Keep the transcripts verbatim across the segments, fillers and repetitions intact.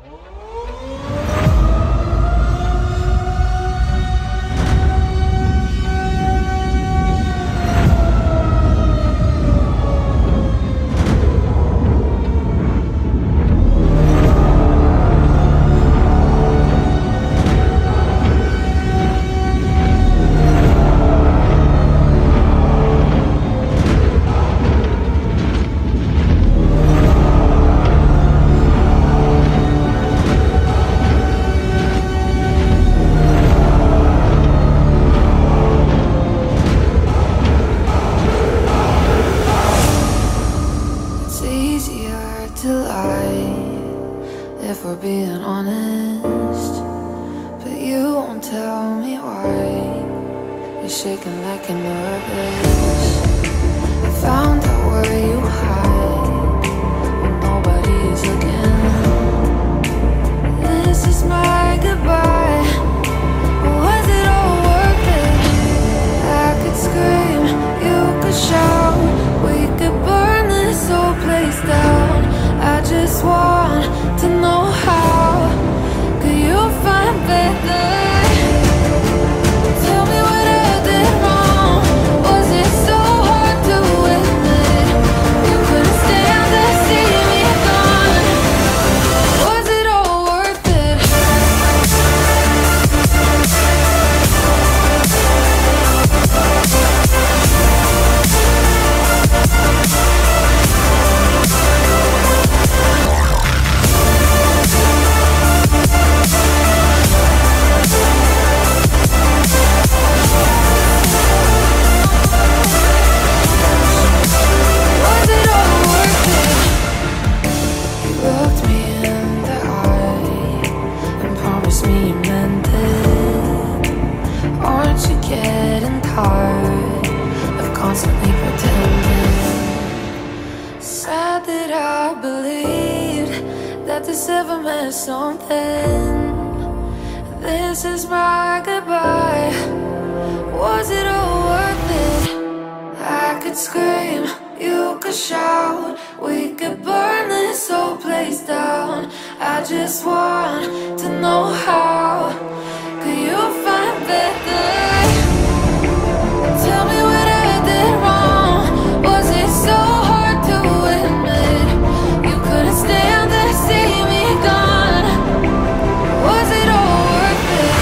If we're being honest, but you won't tell me why. You're shaking like you're nervous. I found out where you hide when nobody is looking. This is my goodbye. Was it all worth it? I could scream, you could shout, we could burn this whole place down. I just want to know how. Could you find better? Tell me what I did wrong. Was it so hard to admit? You couldn't stand to see me gone. Was it all worth it? Constantly pretending. Sad that I believed that this ever meant something. This is my goodbye. Was it all worth it? I could scream, you could shout, we could burn this whole place down. I just want to know how. Could you find better? Tell me what I did wrong. Was it so hard to admit? You couldn't stand to see me gone. Was it all worth it?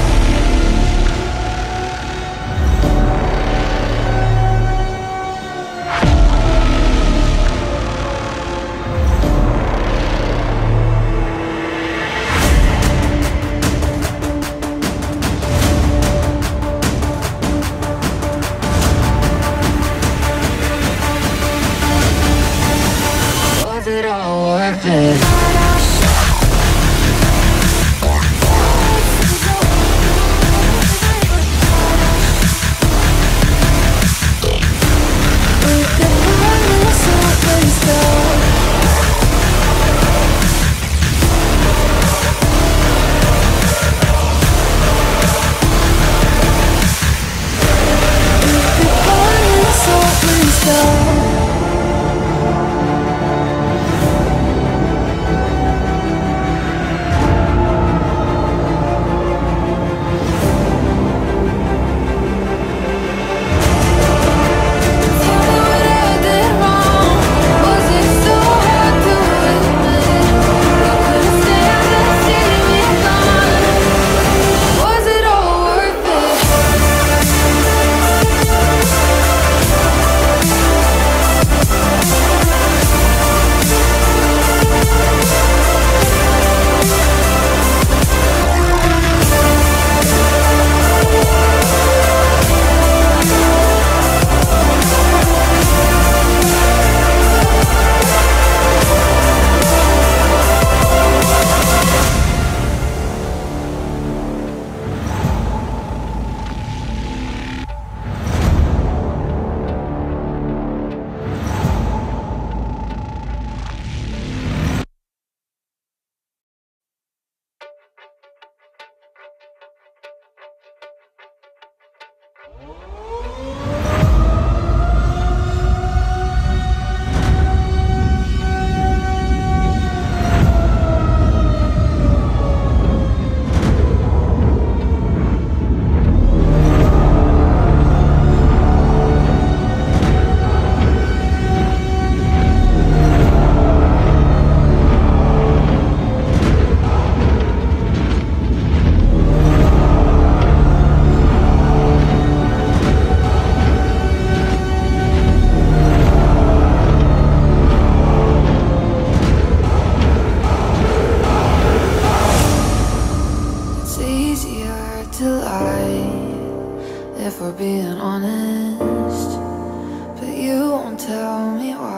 Was it all worth it?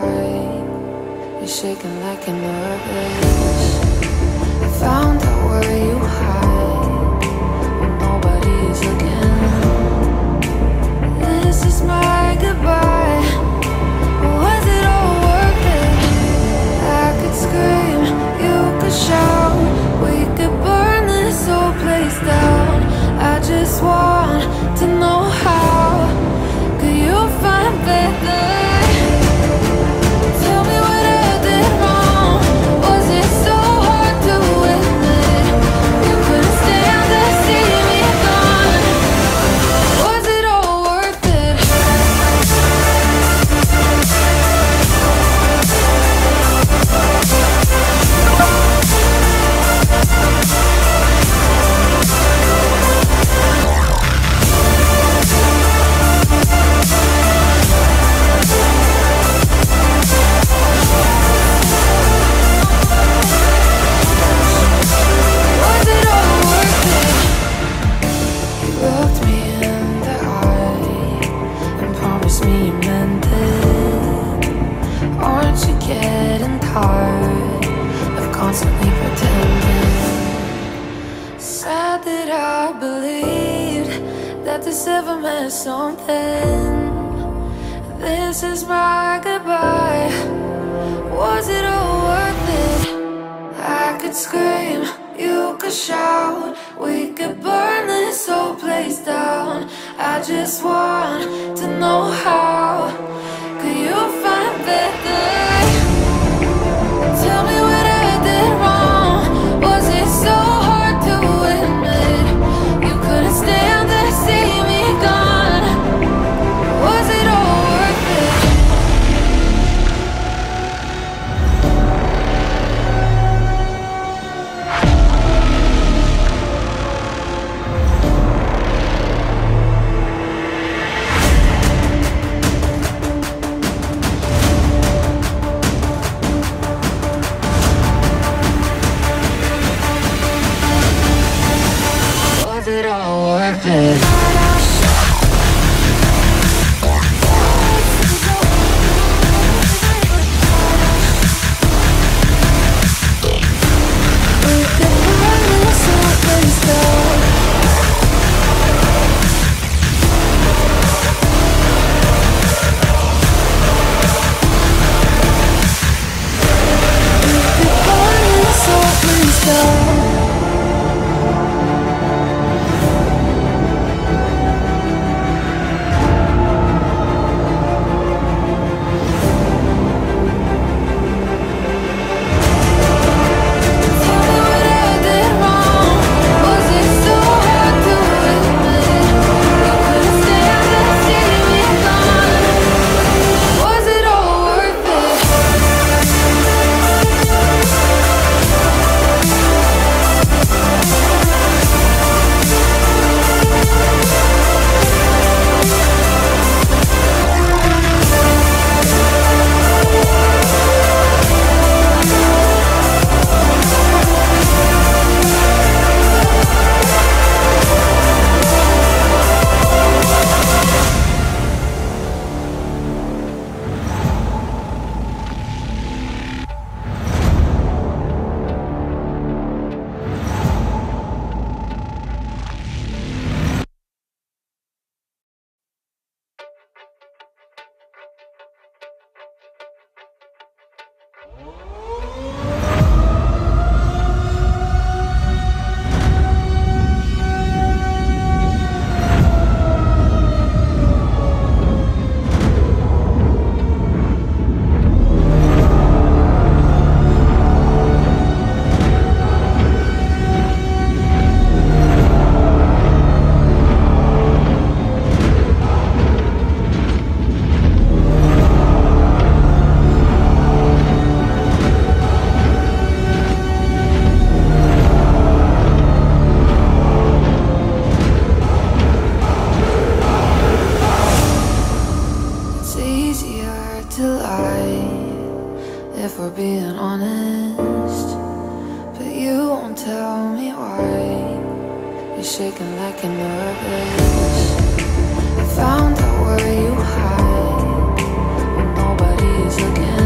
goodbye. You're shaking like you're nervous. I found out where you hide when nobody's looking. This is my goodbye. Was it all worth it? I could scream, you could shout, we could burn this whole place down. I just want to know how. Could you find better? Tell me what I did wrong. Was it so hard to admit? You couldn't stand to see me gone. Was it all worth it? Was it all worth it? You looked me in the eye and promised me you meant it. Aren't you getting tired of constantly pretending? Sad that I believed that this ever meant something. This is my goodbye. Was it all worth it? I could scream, you could shout, we could burn this whole place down. I just want to know how. Could you find better? Tell me what I did wrong. Was it so hard to admit? You couldn't stand to see me gone. Was it all worth it? Was it all worth it? We could burn this whole place down. We could burn this whole place down. If we're being honest, but you won't tell me why. You're shaking like you're nervous. I found out where you hide when nobody's looking.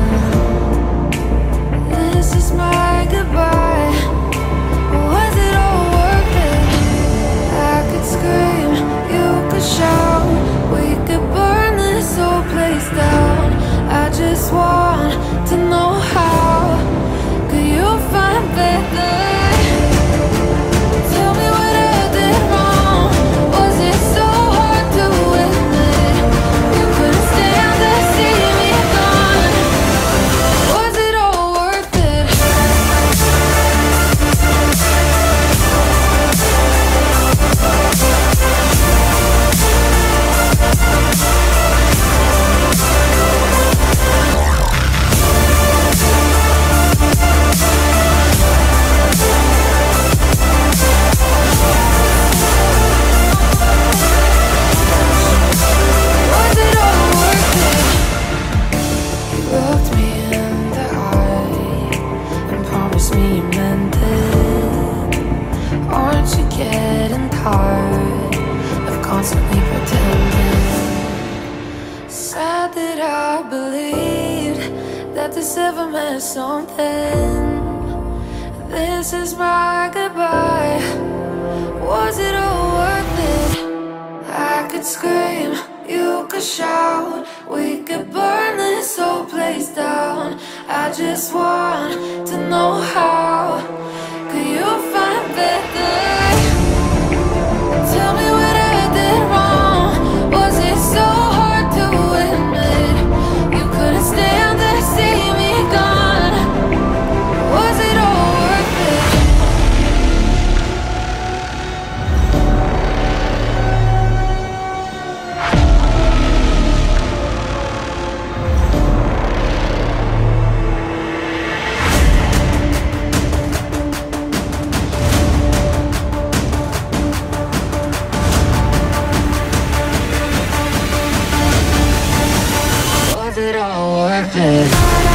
that this ever meant something. This is my goodbye. Was it all worth it? I could scream, you could shout, we could burn this whole place down. I just want to know how. Could you find better? Tell me what I did wrong. Was it so hard to admit? You couldn't stand to see me gone. Was it all worth it? Was it all worth it?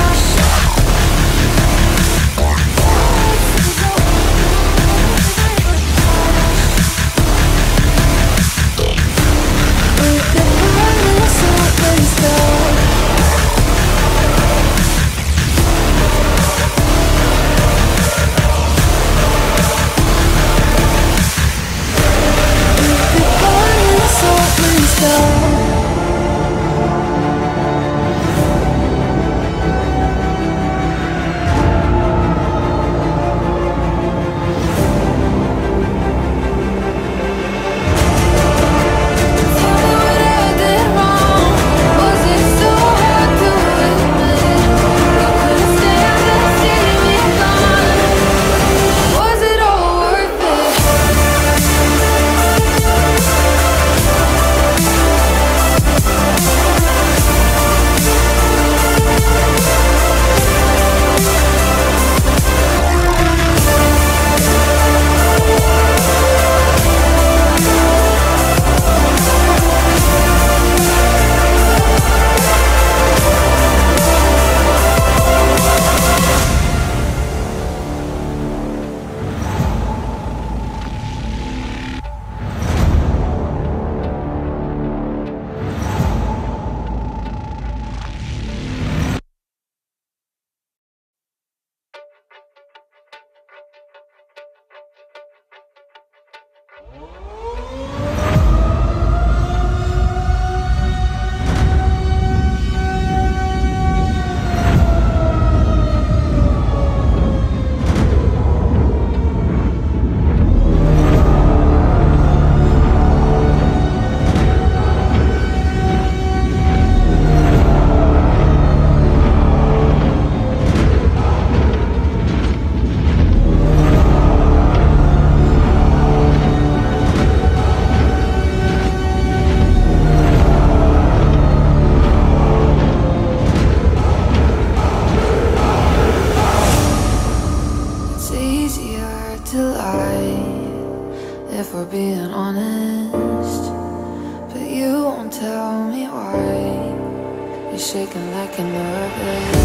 If we're being honest, but you won't tell me why. You're shaking like you're nervous.